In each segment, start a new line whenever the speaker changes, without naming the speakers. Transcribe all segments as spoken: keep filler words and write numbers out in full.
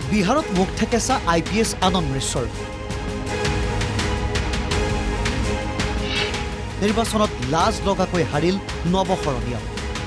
বিহাৰত মুখ ঠেকেচা আই P S আনন্দ মিশ্ৰৰ নিৰ্বাচনত লাজ লগাকৈ হাৰিল নৱশৰণীয়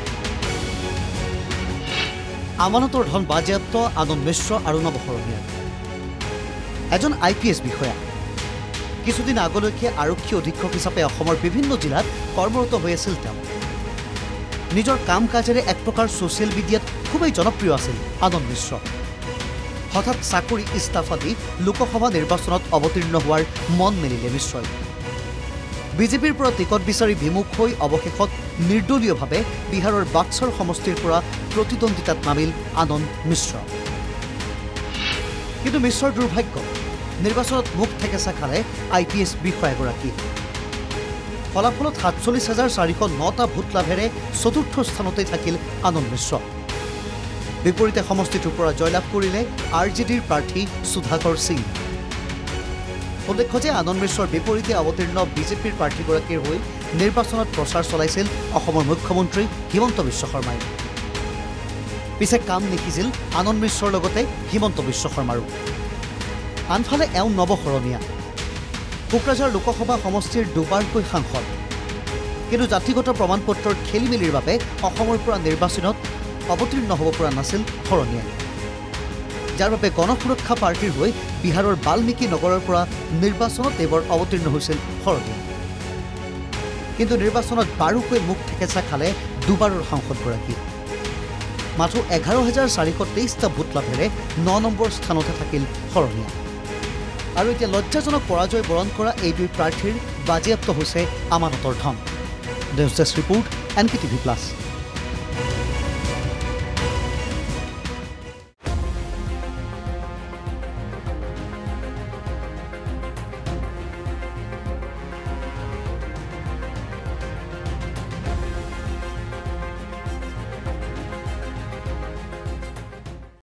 আমানতৰ ধন বাজেয়াপ্ত আনন্দ মিশ্ৰ আৰু নৱশৰণীয় এজন আই পি এছ বিষয়া কিছুদিন আগলৈকে আৰক্ষী অধীক্ষক হিচাপে অসমৰ বিভিন্ন জিলাত কৰ্মৰত হৈ আছিল তেওঁ নিজৰ কাম কাজেৰে এক প্ৰকাৰ ছ'চিয়েল মিডিয়াত খুবেই জনপ্ৰিয় আছিল আনন্দ মিশ্ৰ হঠাৎ চাকৰি ইস্তফা দি লোকসভা নিৰ্বাচনত অৱতীৰ্ণ হোৱাৰ মন মেলিলে মিশ্ৰই বিজেপিৰ পৰা টিকট বিচাৰি বিমুখ হৈ অৱশেষত নিৰ্দলীয়ভাৱে বিহাৰৰ বাক্সাৰ সমষ্টিৰ পৰা প্ৰতিদ্বন্দ্বিতাত নামিল আনন্দ মিশ্ৰ কিন্তু মিশ্ৰৰ দুৰ্ভাগ্য নিৰ্বাচনত মুখ ঠেকেচা খালে আই পি এছ বিষয়াগৰাকী ফলাফলত সাতচল্লিছ হাজাৰ চাৰিশ নটা ভোট লাভেৰে চতুৰ্থ স্থানতেই থাকিল আনন্দ মিশ্ৰ বিপৰীতে সমষ্টিটোৰ পৰা জয়লাভ কৰিলে আৰ জে ডিৰ প্ৰাৰ্থী সুধাকৰ সিং উল্লেখ্য যে আনন্দ মিশ্ৰৰ বিপৰীতে অৱতীৰ্ণ বিজেপিৰ প্ৰাৰ্থীগৰাকীৰ হৈ নিৰ্বাচনত প্ৰচাৰ চলাইছিল অসমৰ মুখ্যমন্ত্ৰী হিমন্ত বিশ্ব শৰ্মাই পিছে কাম নিশিছিল আনন্দ মিশ্ৰৰ লগতে হিমন্ত বিশ্ব শৰ্মাৰো আনফালে এওঁ নৱশৰণীয়া কোকৰাঝাৰ লোকসভা সমষ্টিৰ দুবাৰকৈ সাংসদ কিন্তু জাতিগত প্ৰমাণ পত্ৰৰ খেলি মেলিৰ বাবে অসমৰ পৰা নিৰ্বাচনত অৱতীৰ্ণ হ'ব পৰা নাছিল শৰণীয়াই যাৰ বাবে গণসুৰক্ষা পাৰ্টীৰ হৈ বিহাৰৰ বাল্মীকি নগৰৰ পৰা নিৰ্বাচনত এইবাৰ অৱতীৰ্ণ হৈছিল শৰণীয়া কিন্তু নিৰ্বাচনত বাৰুকৈ মুখ ঠেকেচা খালে দুবাৰৰ সাংসদগৰাকী মাথো এঘাৰ হাজাৰ চাৰিশ তেইছটা ভোট লাভেৰে ন নম্বৰ স্থানতে থাকিল শৰণীয়া আৰু এতিয়া লজ্জাজনক পৰাজয় বৰণ কৰা এই দুই প্ৰাৰ্থীৰ বাজেয়াপ্ত হৈছে আমানতৰ ধন news desk report N K TV plus